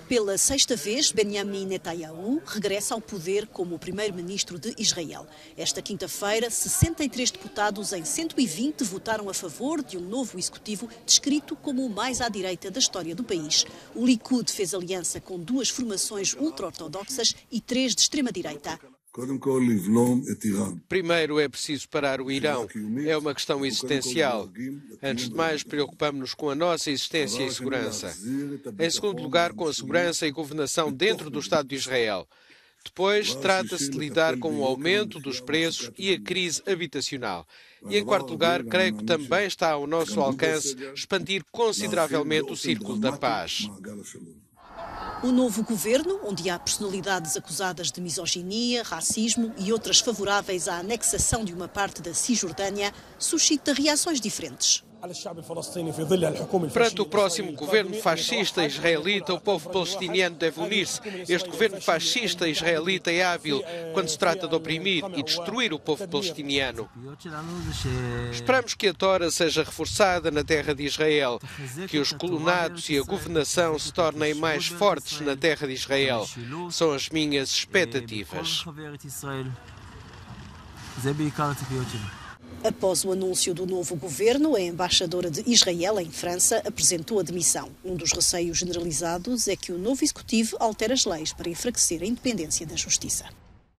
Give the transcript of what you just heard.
Pela sexta vez, Benjamin Netanyahu regressa ao poder como o primeiro-ministro de Israel. Esta quinta-feira, 63 deputados em 120 votaram a favor de um novo executivo descrito como o mais à direita da história do país. O Likud fez aliança com duas formações ultra-ortodoxas e três de extrema-direita. Primeiro é preciso parar o Irão. É uma questão existencial. Antes de mais, preocupamos-nos com a nossa existência e segurança. Em segundo lugar, com a segurança e governação dentro do Estado de Israel. Depois, trata-se de lidar com o aumento dos preços e a crise habitacional. E, em quarto lugar, creio que também está ao nosso alcance expandir consideravelmente o círculo da paz. O novo governo, onde há personalidades acusadas de misoginia, racismo e outras favoráveis à anexação de uma parte da Cisjordânia, suscita reações diferentes. Perante o próximo governo fascista israelita, o povo palestiniano deve unir-se. Este governo fascista israelita é hábil quando se trata de oprimir e destruir o povo palestiniano. Esperamos que a Tora seja reforçada na terra de Israel, que os colonatos e a governação se tornem mais fortes na terra de Israel. São as minhas expectativas. Após o anúncio do novo governo, a embaixadora de Israel em França apresentou a demissão. Um dos receios generalizados é que o novo executivo altere as leis para enfraquecer a independência da justiça.